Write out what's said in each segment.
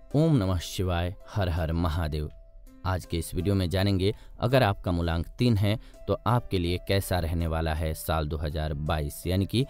ओम नमः शिवाय, हर हर महादेव। आज के इस वीडियो में जानेंगे अगर आपका मूलांक 3 है तो आपके लिए कैसा रहने वाला है साल 2022, यानी कि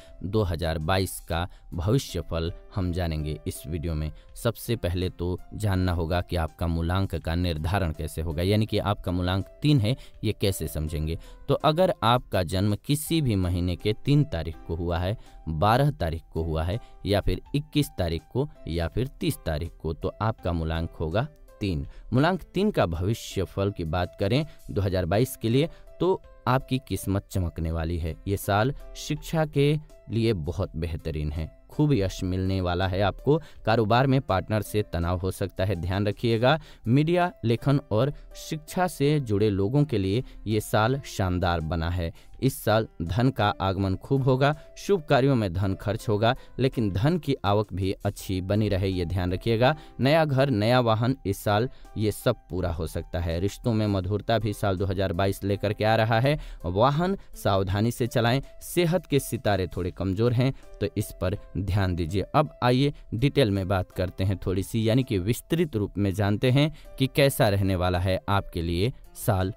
2022 का भविष्य फल हम जानेंगे इस वीडियो में। सबसे पहले तो जानना होगा कि आपका मूलांक का निर्धारण कैसे होगा, यानी कि आपका मूलांक 3 है ये कैसे समझेंगे। तो अगर आपका जन्म किसी भी महीने के 3 तारीख को हुआ है, 12 तारीख को हुआ है, या फिर 21 तारीख को, या फिर 30 तारीख को, तो आपका मूलांक होगा 3। मूलांक 3 का भविष्य फल की बात करें 2022 के लिए तो आपकी किस्मत चमकने वाली है। ये साल शिक्षा के लिए बहुत बेहतरीन है, खूब यश मिलने वाला है आपको। कारोबार में पार्टनर से तनाव हो सकता है, ध्यान रखिएगा। मीडिया, लेखन और शिक्षा से जुड़े लोगों के लिए ये साल शानदार बना है। इस साल धन का आगमन खूब होगा, शुभ कार्यों में धन खर्च होगा, लेकिन धन की आवक भी अच्छी बनी रहे ये ध्यान रखिएगा। नया घर, नया वाहन, इस साल ये सब पूरा हो सकता है। रिश्तों में मधुरता भी साल 2022 लेकर के आ रहा है। वाहन सावधानी से चलाएं। सेहत के सितारे थोड़े कमजोर हैं तो इस पर ध्यान दीजिए। अब आइए डिटेल में बात करते हैं थोड़ी सी, यानी कि विस्तृत रूप में जानते हैं कि कैसा रहने वाला है आपके लिए साल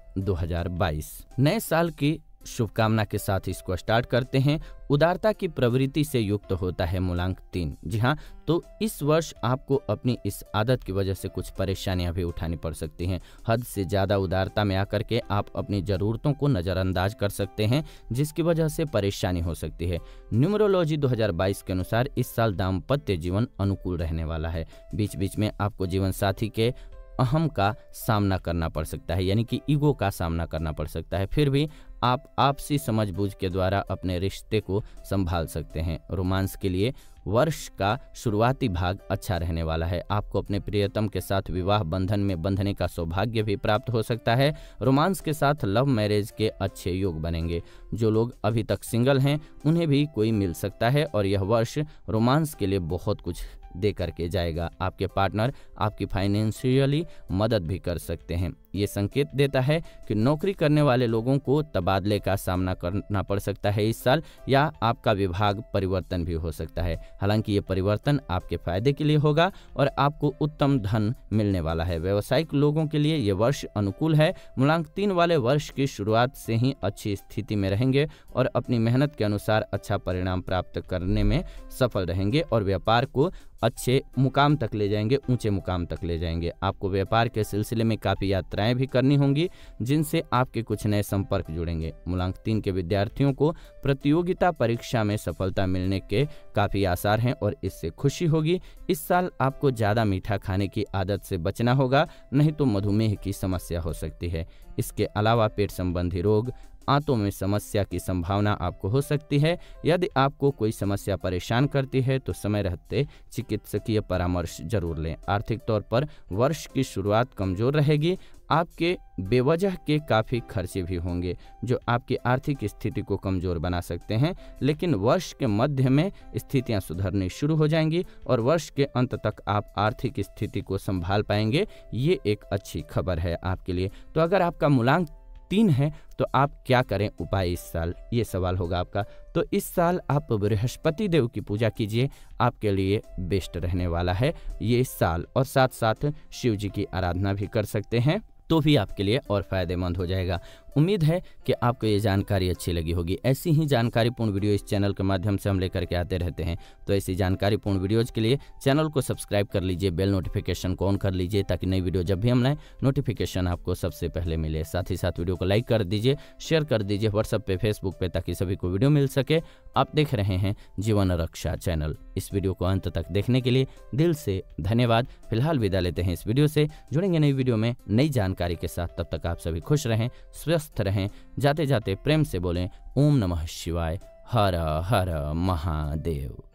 2022। नए साल की शुभकामना के साथ इसको स्टार्ट करते हैं। उदारता की प्रवृत्ति से युक्त होता है मूलांक 3। जी हाँ, तो इस वर्ष आपको अपनी इस आदत की वजह से कुछ परेशानियां भी उठानी पड़ सकती हैं। हद से ज़्यादा उदारता में आकर के आप अपनी ज़रूरतों को नज़रअंदाज कर सकते हैं, जिसकी वजह से परेशानी हो सकती है। न्यूमरोलॉजी 2022 के अनुसार इस साल दाम्पत्य जीवन अनुकूल रहने वाला है। बीच बीच में आपको जीवन साथी के अहम का सामना करना पड़ सकता है, यानी कि ईगो का सामना करना पड़ सकता है। फिर भी आप आपसी समझबूझ के द्वारा अपने रिश्ते को संभाल सकते हैं। रोमांस के लिए वर्ष का शुरुआती भाग अच्छा रहने वाला है। आपको अपने प्रियतम के साथ विवाह बंधन में बंधने का सौभाग्य भी प्राप्त हो सकता है। रोमांस के साथ लव मैरिज के अच्छे योग बनेंगे। जो लोग अभी तक सिंगल हैं उन्हें भी कोई मिल सकता है और यह वर्ष रोमांस के लिए बहुत कुछ दे करके जाएगा। आपके पार्टनर आपकी फाइनेंशियली मदद भी कर सकते हैं। ये संकेत देता है कि नौकरी करने वाले लोगों को तबादले का सामना करना पड़ सकता है इस साल, या आपका विभाग परिवर्तन भी हो सकता है। हालांकि ये परिवर्तन आपके फायदे के लिए होगा और आपको उत्तम धन मिलने वाला है। व्यावसायिक लोगों के लिए ये वर्ष अनुकूल है। मूलांक 3 वाले वर्ष की शुरुआत से ही अच्छी स्थिति में रहेंगे और अपनी मेहनत के अनुसार अच्छा परिणाम प्राप्त करने में सफल रहेंगे और व्यापार को अच्छे मुकाम तक ले जाएंगे, ऊंचे मुकाम तक ले जाएंगे। आपको व्यापार के सिलसिले में काफ़ी यात्राएं भी करनी होंगी, जिनसे आपके कुछ नए संपर्क जुड़ेंगे। मूलांक 3 के विद्यार्थियों को प्रतियोगिता परीक्षा में सफलता मिलने के काफ़ी आसार हैं और इससे खुशी होगी। इस साल आपको ज़्यादा मीठा खाने की आदत से बचना होगा, नहीं तो मधुमेह की समस्या हो सकती है। इसके अलावा पेट संबंधी रोग, आंतों में समस्या की संभावना आपको हो सकती है। यदि आपको कोई समस्या परेशान करती है तो समय रहते चिकित्सकीय परामर्श जरूर लें। आर्थिक तौर पर वर्ष की शुरुआत कमजोर रहेगी। आपके बेवजह के काफ़ी खर्चे भी होंगे जो आपकी आर्थिक स्थिति को कमजोर बना सकते हैं, लेकिन वर्ष के मध्य में स्थितियां सुधरनी शुरू हो जाएंगी और वर्ष के अंत तक आप आर्थिक स्थिति को संभाल पाएंगे। ये एक अच्छी खबर है आपके लिए। तो अगर आपका मूलांक 3 है तो आप क्या करें उपाय इस साल, ये सवाल होगा आपका। तो इस साल आप बृहस्पति देव की पूजा कीजिए, आपके लिए बेस्ट रहने वाला है ये साल। और साथ साथ शिव जी की आराधना भी कर सकते हैं तो भी आपके लिए और फायदेमंद हो जाएगा। उम्मीद है कि आपको ये जानकारी अच्छी लगी होगी। ऐसी ही जानकारीपूर्ण वीडियो इस चैनल के माध्यम से हम लेकर के आते रहते हैं। तो ऐसी जानकारीपूर्ण वीडियोज़ के लिए चैनल को सब्सक्राइब कर लीजिए, बेल नोटिफिकेशन को ऑन कर लीजिए ताकि नई वीडियो जब भी हम लाएं नोटिफिकेशन आपको सबसे पहले मिले। साथ ही साथ वीडियो को लाइक कर दीजिए, शेयर कर दीजिए व्हाट्सएप पे, फेसबुक पे, ताकि सभी को वीडियो मिल सके। आप देख रहे हैं जीवन रक्षा चैनल। इस वीडियो को अंत तक देखने के लिए दिल से धन्यवाद। फिलहाल विदा लेते हैं इस वीडियो से, जुड़ेंगे नई वीडियो में नई जानकारी के साथ। तब तक आप सभी खुश रहें, स्वस्थ रहें। जाते जाते प्रेम से बोलें ओम नमः शिवाय, हर हर महादेव।